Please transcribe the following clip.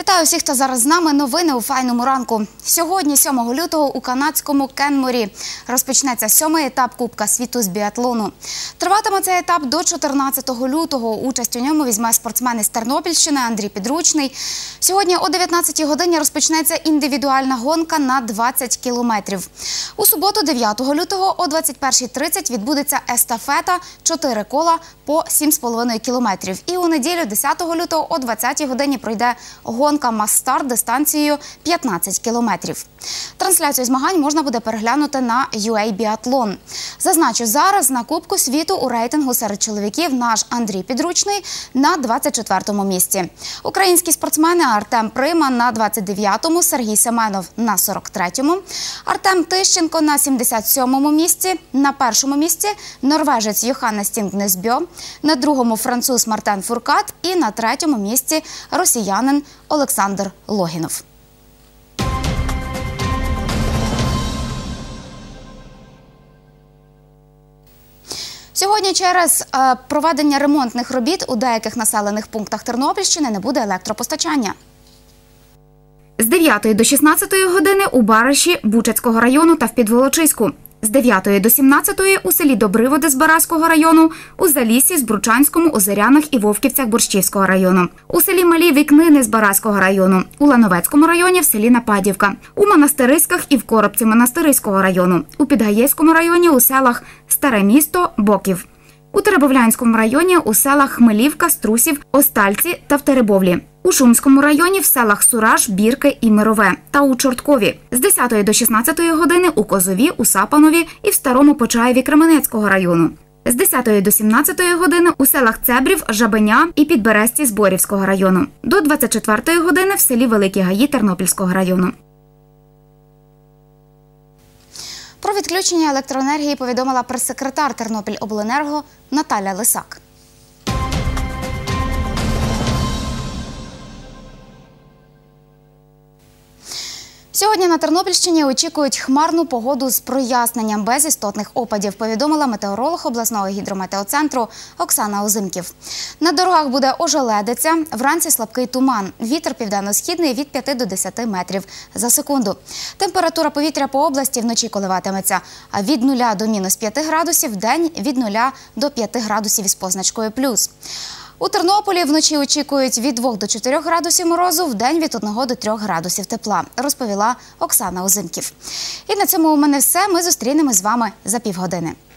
Вітаю всіх, хто зараз з нами. Новини у файному ранку. Сьогодні, 7 лютого, у канадському Кенморі розпочнеться 7-й етап Кубка світу з біатлону. Триватиме цей етап до 14 лютого. Участь у ньому візьме спортсмен із Тернопільщини Андрій Підручний. Сьогодні о 19-й годині розпочнеться індивідуальна гонка на 20 кілометрів. У суботу, 9 лютого, о 21:30 відбудеться естафета 4 кола по 7,5 кілометрів. І у неділю, 10 лютого, о 20-й годині пройде гонка «Мас-старт» дистанцією 15 кілометрів. Трансляцію змагань можна буде переглянути на UA Біатлон. Зазначу, зараз на Кубку світу у рейтингу серед чоловіків наш Андрій Підручний на 24-му місці. Українські спортсмени Артем Приман на 29-му, Сергій Семенов на 43-му, Артем Тищенко на 77-му місці, на першому місці норвежець Йоханнес Тінгнесбьо, на другому француз Мартен Фуркат і на третьому місці росіянин Олександр Логінов. Сьогодні через проведення ремонтних робіт у деяких населених пунктах Тернопільщини не буде електропостачання. З 9 до 16 години у Бариші Бучацького району та в Підволочиську. З 9 до 17 у селі Добриводи Збаразького району, у Заліссі, Збручанському, Озерянах і Вовківцях Борщівського району, у селі Малі Вікнини Збаразького району, у Лановецькому районі в селі Нападівка, у Монастириськах і в Коробці Монастириського району, у Підгаєцькому районі у селах Старе Місто, Боків, у Теребовлянському районі у селах Хмелівка, Струсів, Остальці та в Теребовлі, у Шумському районі в селах Сураж, Бірки і Мирове та у Чорткові. З 10 до 16 години у Козові, у Сапанові і в Старому Почаєві Кременецького району. З 10 до 17 години у селах Цебрів, Жабеня і Підберезці Зборівського району. До 24 години в селі Великі Гаї Тернопільського району. Про відключення електроенергії повідомила прес-секретар Тернопільобленерго Наталя Лисак. Сьогодні на Тернопільщині очікують хмарну погоду з проясненням без істотних опадів, повідомила метеоролог обласного гідрометеоцентру Оксана Озимків. На дорогах буде ожеледиця, вранці слабкий туман, вітер південно-східний від 5 до 10 метрів за секунду. Температура повітря по області вночі коливатиметься від 0 до мінус 5 градусів, вдень від 0 до 5 градусів із позначкою плюс. У Тернополі вночі очікують від 2 до 4 градусів морозу, вдень від 1 до 3 градусів тепла, розповіла Оксана Озимків. І на цьому у мене все. Ми зустрінемось з вами за півгодини.